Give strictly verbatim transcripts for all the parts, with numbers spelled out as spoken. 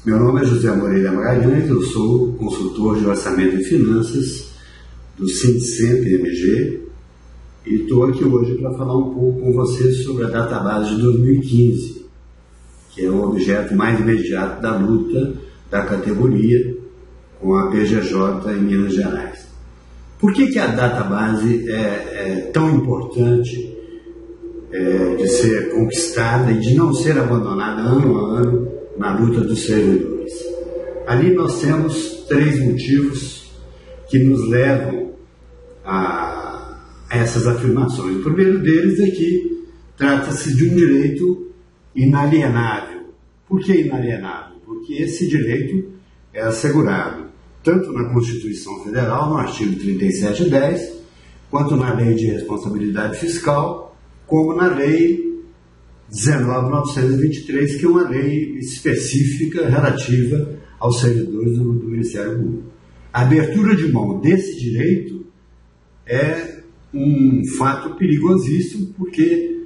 Meu nome é José Moreira Magalhães, eu sou consultor de orçamento e finanças do Sindicemp M G e estou aqui hoje para falar um pouco com vocês sobre a database de dois mil e quinze, que é o objeto mais imediato da luta da categoria com a P G J em Minas Gerais. Por que que a database é, é tão importante é, de ser conquistada e de não ser abandonada ano a ano na luta dos servidores? Ali nós temos três motivos que nos levam a essas afirmações. O primeiro deles é que trata-se de um direito inalienável. Por que inalienável? Porque esse direito é assegurado tanto na Constituição Federal, no artigo trinta e sete, dez, quanto na Lei de Responsabilidade Fiscal, como na Lei dezenove mil novecentos e vinte e três, que é uma lei específica relativa aos servidores do, do Ministério Público. A abertura de mão desse direito é um fato perigosíssimo, porque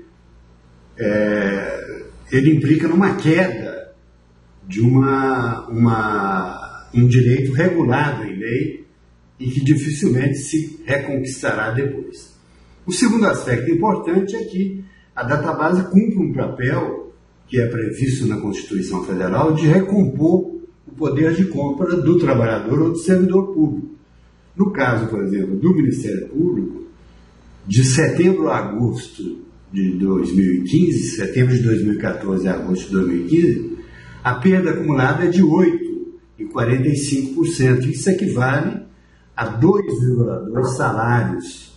é, ele implica numa queda de uma, uma, um direito regulado em lei e que dificilmente se reconquistará depois. O segundo aspecto importante é que a database cumpre um papel que é previsto na Constituição Federal de recompor o poder de compra do trabalhador ou do servidor público. No caso, por exemplo, do Ministério Público, de setembro a agosto de dois mil e quinze, setembro de dois mil e quatorze a agosto de dois mil e quinze, a perda acumulada é de oito vírgula quarenta e cinco por cento. Isso equivale a dois vírgula dois salários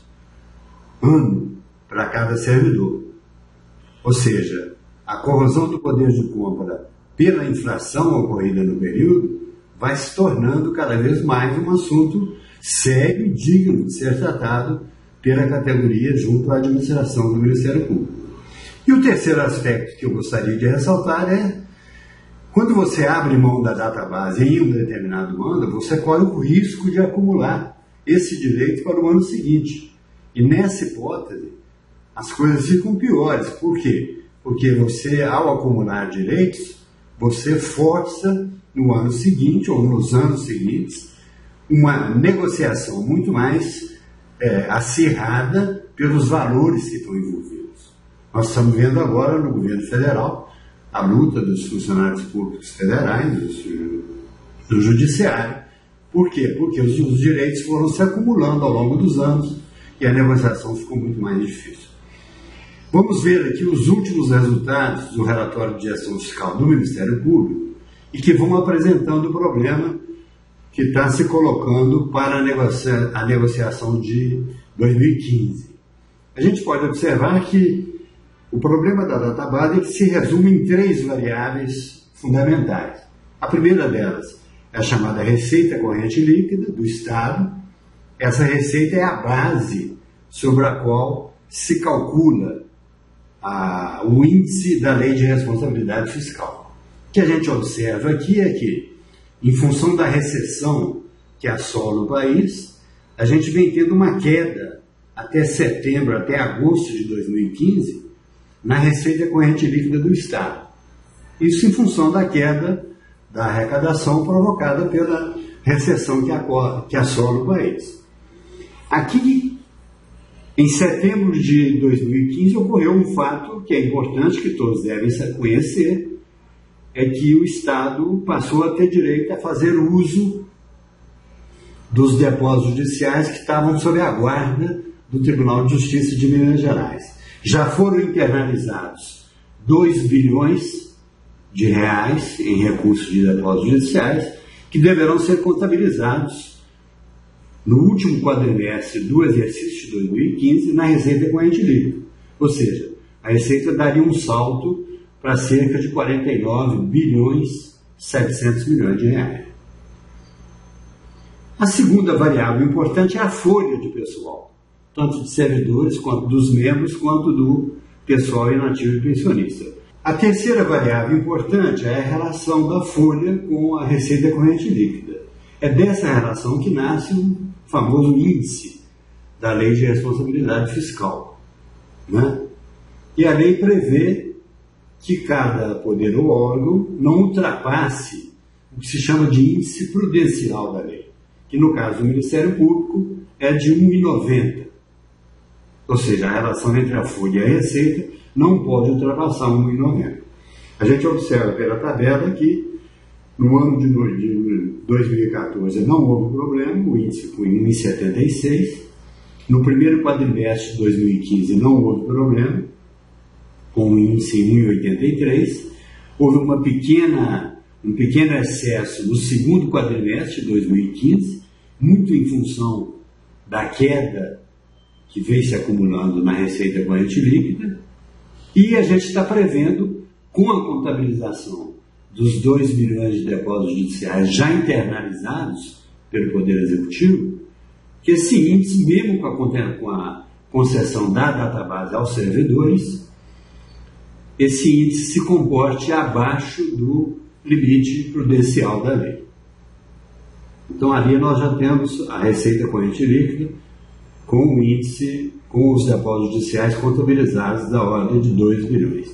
ano para cada servidor. Ou seja, a corrosão do poder de compra pela inflação ocorrida no período vai se tornando cada vez mais um assunto sério e digno de ser tratado pela categoria junto à administração do Ministério Público. E o terceiro aspecto que eu gostaria de ressaltar é: quando você abre mão da database em um determinado ano, você corre o risco de acumular esse direito para o ano seguinte. E nessa hipótese, as coisas ficam piores. Por quê? Porque você, ao acumular direitos, você força no ano seguinte ou nos anos seguintes uma negociação muito mais é, acirrada pelos valores que estão envolvidos. Nós estamos vendo agora no governo federal a luta dos funcionários públicos federais, do, do judiciário. Por quê? Porque os, os direitos foram se acumulando ao longo dos anos e a negociação ficou muito mais difícil. Vamos ver aqui os últimos resultados do relatório de gestão fiscal do Ministério Público e que vão apresentando o problema que está se colocando para a, negocia a negociação de dois mil e quinze. A gente pode observar que o problema da database é que se resume em três variáveis fundamentais. A primeira delas é a chamada receita corrente líquida do Estado. Essa receita é a base sobre a qual se calcula a, o índice da Lei de Responsabilidade Fiscal. O que a gente observa aqui é que, em função da recessão que assola o país, a gente vem tendo uma queda até setembro, até agosto de dois mil e quinze, na receita corrente líquida do Estado. Isso em função da queda da arrecadação provocada pela recessão que, que assola o país. Aqui, em setembro de dois mil e quinze, ocorreu um fato que é importante, que todos devem conhecer, é que o Estado passou a ter direito a fazer uso dos depósitos judiciais que estavam sob a guarda do Tribunal de Justiça de Minas Gerais. Já foram internalizados dois bilhões de reais em recursos de depósitos judiciais que deverão ser contabilizados no último quadrimestre do exercício de dois mil e quinze na receita corrente líquida. Ou seja, a receita daria um salto para cerca de quarenta e nove bilhões e setecentos milhões de reais. A segunda variável importante é a folha de pessoal, tanto de servidores, quanto dos membros, quanto do pessoal inativo e pensionista. A terceira variável importante é a relação da folha com a receita corrente líquida. É dessa relação que nasce o famoso índice da Lei de Responsabilidade Fiscal, né? E a lei prevê que cada poder ou órgão não ultrapasse o que se chama de índice prudencial da lei, que no caso do Ministério Público é de um vírgula noventa. Ou seja, a relação entre a folha e a receita não pode ultrapassar um vírgula noventa. A gente observa pela tabela que no ano de dois mil e quatorze não houve problema, o índice foi um vírgula setenta e seis. No primeiro quadrimestre de dois mil e quinze não houve problema, com o índice em um vírgula oitenta e três. Houve uma pequena, um pequeno excesso no segundo quadrimestre de dois mil e quinze, muito em função da queda que vem se acumulando na receita corrente líquida, e a gente está prevendo, com a contabilização dos dois milhões de depósitos judiciais já internalizados pelo Poder Executivo, que esse índice, mesmo com a, com a concessão da database aos servidores, esse índice se comporte abaixo do limite prudencial da lei. Então, ali nós já temos a receita corrente líquida com o índice, com os depósitos judiciais contabilizados da ordem de dois milhões.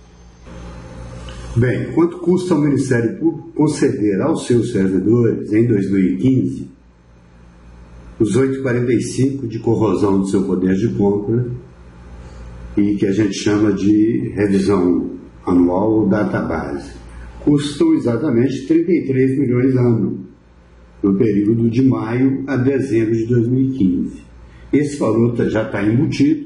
Bem, quanto custa ao Ministério Público conceder aos seus servidores, em dois mil e quinze, os oito vírgula quarenta e cinco de corrosão do seu poder de compra e que a gente chama de revisão anual ou database? Custam exatamente trinta e três milhões ano, no período de maio a dezembro de dois mil e quinze. Esse valor já está embutido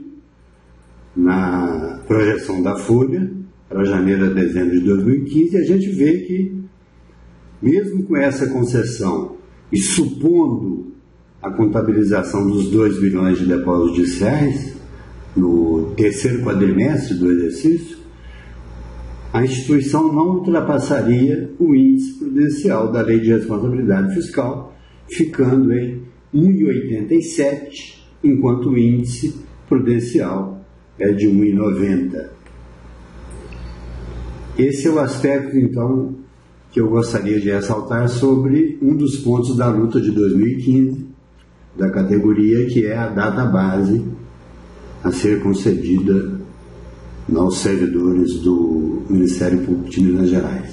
na projeção da folha para janeiro a dezembro de dois mil e quinze, e a gente vê que, mesmo com essa concessão e supondo a contabilização dos dois bilhões de depósitos judiciais no terceiro quadrimestre do exercício, a instituição não ultrapassaria o índice prudencial da Lei de Responsabilidade Fiscal, ficando em um vírgula oitenta e sete, enquanto o índice prudencial é de um vírgula noventa. Esse é o aspecto, então, que eu gostaria de ressaltar sobre um dos pontos da luta de dois mil e quinze, da categoria, que é a database a ser concedida aos servidores do Ministério Público de Minas Gerais.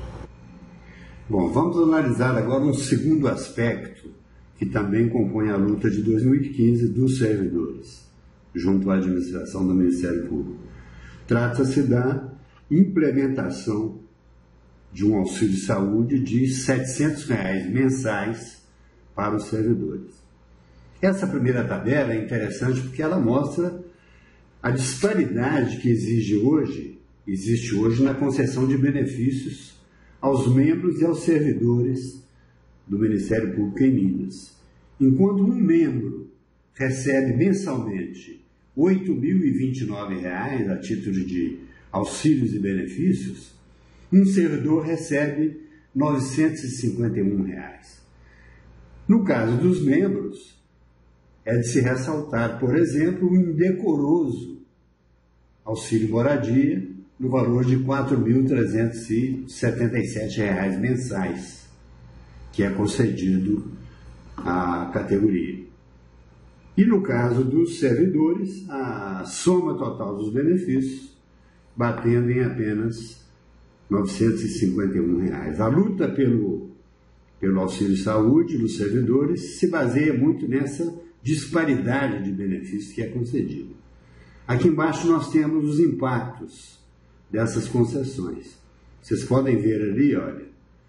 Bom, vamos analisar agora um segundo aspecto que também compõe a luta de dois mil e quinze dos servidores, junto à administração do Ministério Público. Trata-se da implementação de um auxílio de saúde de setecentos reais mensais para os servidores. Essa primeira tabela é interessante porque ela mostra a disparidade que exige hoje, existe hoje na concessão de benefícios aos membros e aos servidores do Ministério Público em Minas. Enquanto um membro recebe mensalmente oito mil e vinte e nove reais a título de auxílios e benefícios, um servidor recebe novecentos e cinquenta e um reais. No caso dos membros, é de se ressaltar, por exemplo, o indecoroso auxílio moradia no valor de quatro mil trezentos e setenta e sete reais mensais, que é concedido à categoria. E no caso dos servidores, a soma total dos benefícios batendo em apenas novecentos e cinquenta e um reais. A luta pelo, pelo auxílio saúde dos servidores se baseia muito nessa disparidade de benefícios que é concedido. Aqui embaixo nós temos os impactos dessas concessões. Vocês podem ver ali, olha,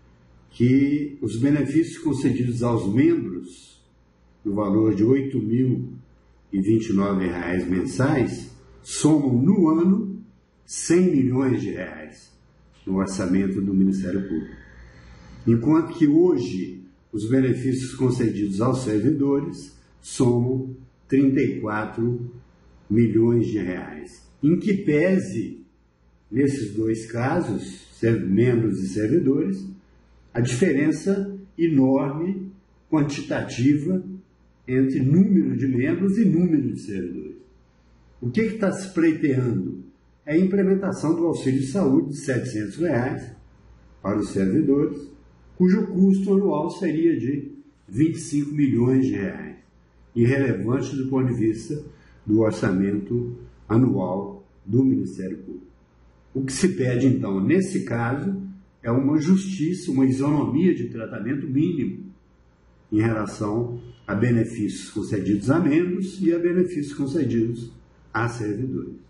que os benefícios concedidos aos membros, no valor de oito mil e vinte e nove reais mensais, somam no ano cem milhões de reais no orçamento do Ministério Público. Enquanto que hoje os benefícios concedidos aos servidores somam trinta e quatro milhões de reais. Em que pese, nesses dois casos, membros e servidores, a diferença enorme, quantitativa, entre número de membros e número de servidores. O que está se pleiteando? É a implementação do auxílio de saúde de setecentos reais para os servidores, cujo custo anual seria de vinte e cinco milhões de reais, irrelevante do ponto de vista do orçamento anual do Ministério Público. O que se pede, então, nesse caso, é é uma justiça, uma isonomia de tratamento mínimo em relação a benefícios concedidos a membros e a benefícios concedidos a servidores.